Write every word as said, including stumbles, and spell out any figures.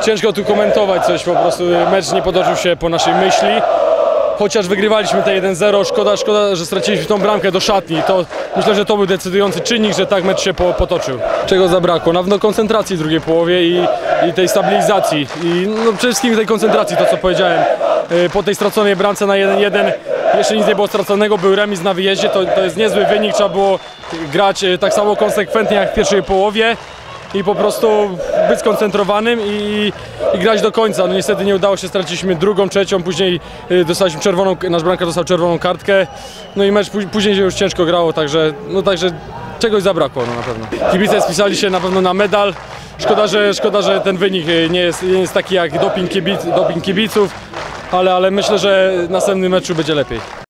Ciężko tu komentować coś, po prostu mecz nie potoczył się po naszej myśli. Chociaż wygrywaliśmy te jeden zero, szkoda, szkoda, że straciliśmy tą bramkę do szatni. To, myślę, że to był decydujący czynnik, że tak mecz się po, potoczył. Czego zabrakło? Na pewno koncentracji w drugiej połowie i, i tej stabilizacji. I no, przede wszystkim tej koncentracji, to co powiedziałem. Po tej straconej bramce na jeden jeden jeszcze nic nie było straconego, był remis na wyjeździe, to, to jest niezły wynik, trzeba było grać tak samo konsekwentnie jak w pierwszej połowie i po prostu być skoncentrowanym i, i grać do końca. No niestety nie udało się, straciliśmy drugą, trzecią, później dostaliśmy czerwoną, nasz bramkarz dostał czerwoną kartkę, no i mecz później się już ciężko grało, także, no, także czegoś zabrakło no, na pewno. Kibice spisali się na pewno na medal, szkoda, że, szkoda, że ten wynik nie jest, nie jest taki jak doping, kibic, doping kibiców, ale, ale myślę, że w następnym meczu będzie lepiej.